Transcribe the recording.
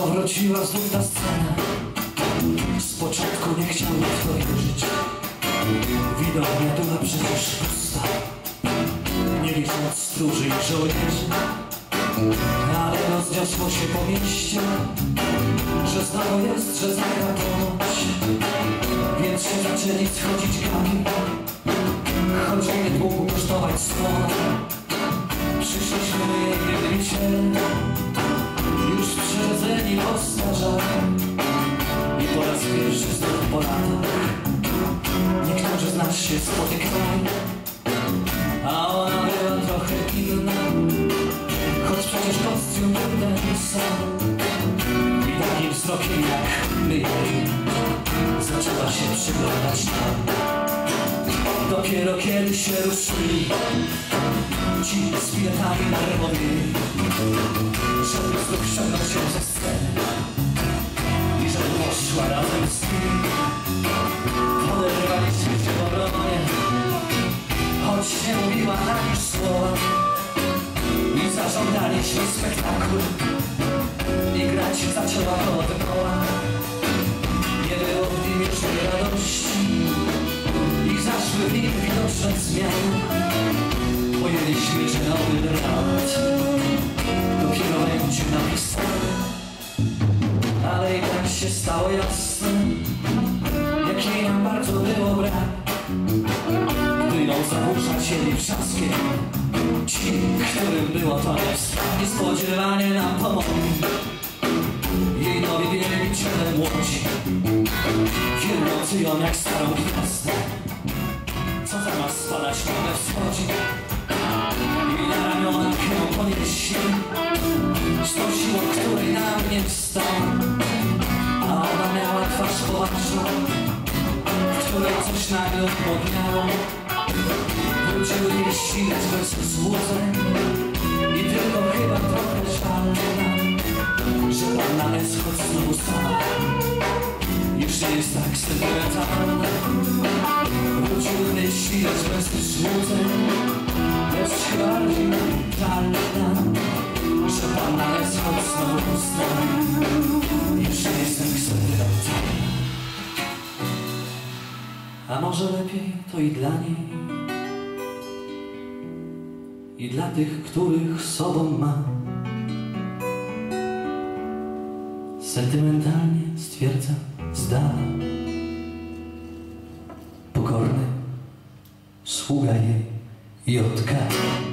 wróciła znów na scenę. Z początku nie chciał w to wierzyć. Widownia była przecież pusta, nie licząc stróży i żołnierzy. Ale rozniosło się po mieście, że znowu jest, że zagra ponoć. Więc się zaczęli schodzić gagi, choć nie mógł kosztować słowa. Przyszliśmy jej wielbiciele, już przyrodzeni postarzali. I po raz pierwszy znów po latach niektórzy z nas się spotykali. A ona była trochę inna, choć przecież kostium był ten sam. I takim wzrokiem jak my jej zaczęła się przyglądać nam. Dopiero kiedy się ruszyli ci z biletami nerwowymi, żeby znów ściągnąć się ze sceny i żeby poszła razem z nimi. Poderwaliśmy się w obronie, choć nie mówiła ani słowa. I zażądaliśmy spektaklu i grać zaczęła od koła. Nie było w nim już tej radości i zaszły w nim widoczne zmiany. Pojęliśmy, że nowy dramat dopiero będzie napisany. Ale i tak się stało jasne, jak jej nam bardzo było brak, gdy ją zaburzacieli wrzaskiem ci, którym było to niespodziewanie nam pomogli. Jej nowi wielbiciele młodzi, wielbiący ją jak starą gwiazdę, co zamiast spadać na wschodzi. I na ramionach ją ponieśli z tą siłą, której na mnie wstała. A ona miała twarz poważną, w której coś nagle odmodniało. Wróciły jej siły bez złudzeń i tylko chyba trochę żal nam, że panna Eschot znowu sama już nie jest tak sentymentalna. Wróciły jej siły bez złudzeń, lecz chyba bardziej żal nam, że panna Eschot znowu sama już nie jest tak sentymentalna. A może lepiej to i dla niej, i dla tych, których sobą ma. Sentymentalnie stwierdza z dala, pokorny sługa jej Jotka.